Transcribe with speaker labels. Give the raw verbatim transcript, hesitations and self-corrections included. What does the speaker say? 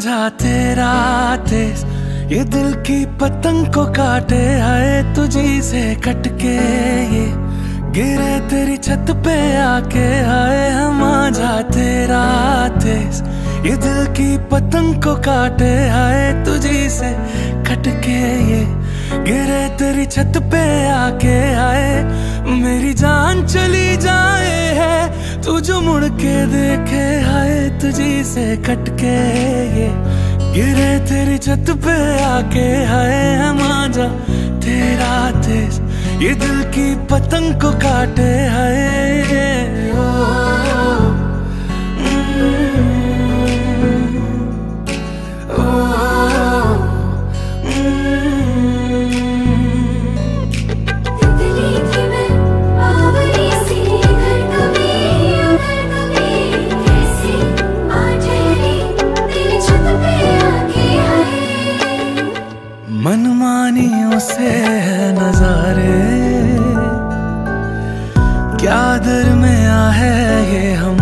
Speaker 1: मांझा तेरा तेज, ये दिल की पतंग को काटे, आए तुझी से कटके ये गिरे तेरी छत पे आके। आए हम मांझा तेरा तेज, ये दिल की पतंग को काटे, आए तुझी से कटके ये गिरे तेरी छत पे आके। आए मेरी जान चली जाए है तू जो मुड़ के देखे, आए तुझी से कटके ये गिरे तेरी छत पे आके। आए हम आजा तेरा तेज, ये दिल की पतंग को काटे, आए ओ, ओ, मनमानियों से नजारे क्या दरमिया है ये हम